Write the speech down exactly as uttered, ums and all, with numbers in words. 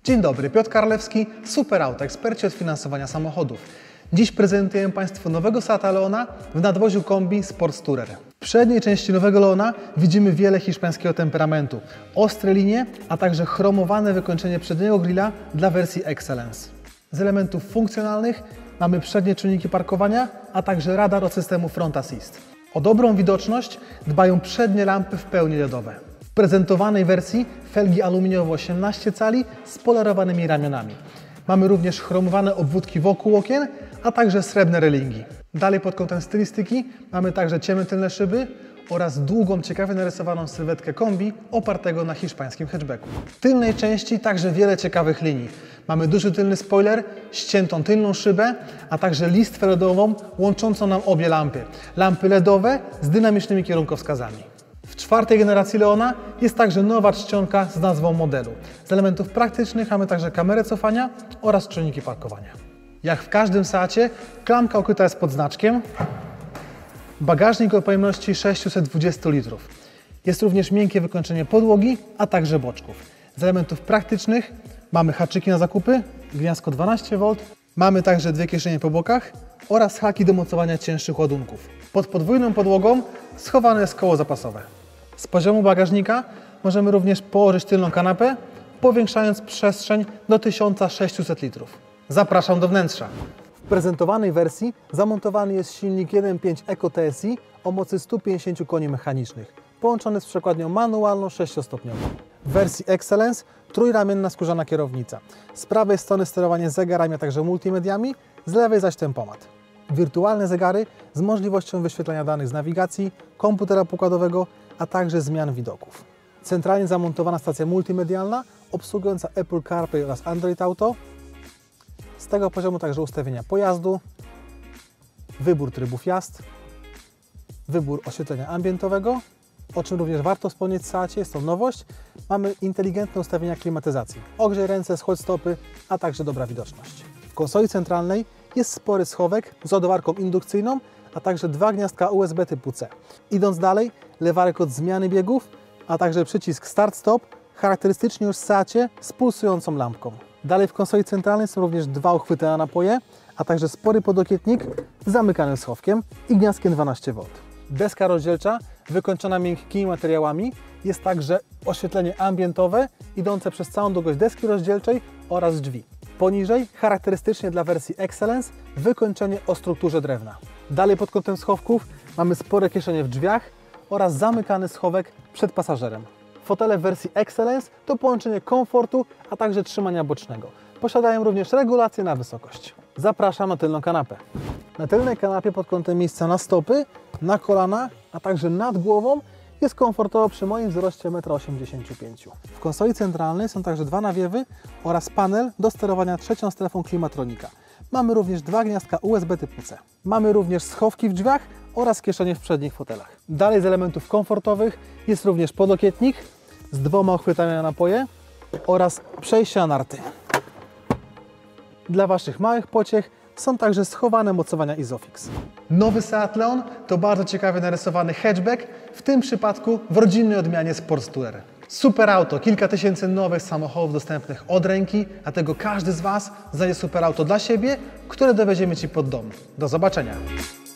Dzień dobry, Piotr Karlewski, Superauto, eksperci od finansowania samochodów. Dziś prezentujemy Państwu nowego Seata Leona w nadwoziu kombi Sports Tourer. W przedniej części nowego Leona widzimy wiele hiszpańskiego temperamentu, ostre linie, a także chromowane wykończenie przedniego grilla dla wersji Excellence. Z elementów funkcjonalnych mamy przednie czujniki parkowania, a także radar od systemu Front Assist. O dobrą widoczność dbają przednie lampy w pełni L E D owe. W prezentowanej wersji felgi aluminiowe osiemnaście cali z polerowanymi ramionami. Mamy również chromowane obwódki wokół okien, a także srebrne relingi. Dalej pod kątem stylistyki mamy także ciemne tylne szyby oraz długą, ciekawie narysowaną sylwetkę kombi opartego na hiszpańskim hatchbacku. W tylnej części także wiele ciekawych linii. Mamy duży tylny spoiler, ściętą tylną szybę, a także listwę L E D ową łączącą nam obie lampy. Lampy L E D owe z dynamicznymi kierunkowskazami. W czwartej generacji Leona jest także nowa czcionka z nazwą modelu. Z elementów praktycznych mamy także kamerę cofania oraz czujniki parkowania. Jak w każdym Seacie, klamka ukryta jest pod znaczkiem. Bagażnik o pojemności sześćset dwadzieścia litrów. Jest również miękkie wykończenie podłogi, a także boczków. Z elementów praktycznych mamy haczyki na zakupy, gniazdko dwanaście wolt, mamy także dwie kieszenie po bokach oraz haki do mocowania cięższych ładunków. Pod podwójną podłogą schowane jest koło zapasowe. Z poziomu bagażnika możemy również położyć tylną kanapę, powiększając przestrzeń do tysiąc sześćset litrów. Zapraszam do wnętrza. W prezentowanej wersji zamontowany jest silnik jeden przecinek pięć Eco T S I o mocy stu pięćdziesięciu koni mechanicznych, połączony z przekładnią manualną sześciostopniową. W wersji Excellence trójramienna skórzana kierownica. Z prawej strony sterowanie zegarami, a także multimediami, z lewej zaś tempomat. Wirtualne zegary z możliwością wyświetlania danych z nawigacji, komputera pokładowego, a także zmian widoków. Centralnie zamontowana stacja multimedialna obsługująca Apple CarPlay oraz Android Auto. Z tego poziomu także ustawienia pojazdu, wybór trybów jazd, wybór oświetlenia ambientowego, o czym również warto wspomnieć w Seacie, jest to nowość. Mamy inteligentne ustawienia klimatyzacji, ogrzej ręce, schodź stopy, a także dobra widoczność. W konsoli centralnej jest spory schowek z ładowarką indukcyjną, a także dwa gniazdka U S B typu C. Idąc dalej, lewarek od zmiany biegów, a także przycisk Start-Stop, charakterystycznie już w Seacie z pulsującą lampką. Dalej w konsoli centralnej są również dwa uchwyty na napoje, a także spory podokietnik z zamykanym schowkiem i gniazdkiem dwanaście wolt. Deska rozdzielcza wykończona miękkimi materiałami, jest także oświetlenie ambientowe idące przez całą długość deski rozdzielczej oraz drzwi. Poniżej, charakterystycznie dla wersji Excellence, wykończenie o strukturze drewna. Dalej pod kątem schowków mamy spore kieszenie w drzwiach oraz zamykany schowek przed pasażerem. Fotele w wersji Excellence to połączenie komfortu, a także trzymania bocznego. Posiadają również regulację na wysokość. Zapraszam na tylną kanapę. Na tylnej kanapie pod kątem miejsca na stopy, na kolana, a także nad głową jest komfortowo przy moim wzroście jeden osiemdziesiąt pięć metrów. W konsoli centralnej są także dwa nawiewy oraz panel do sterowania trzecią strefą klimatronika. Mamy również dwa gniazdka U S B typu C. Mamy również schowki w drzwiach oraz kieszenie w przednich fotelach. Dalej z elementów komfortowych jest również podokietnik z dwoma uchwytami na napoje oraz przejście na narty. Dla Waszych małych pociech są także schowane mocowania Isofix. Nowy Seat Leon to bardzo ciekawie narysowany hatchback, w tym przypadku w rodzinnej odmianie Sports Tourer. Superauto, kilka tysięcy nowych samochodów dostępnych od ręki, dlatego każdy z Was znajdzie Superauto dla siebie, które dowieziemy Ci pod dom. Do zobaczenia!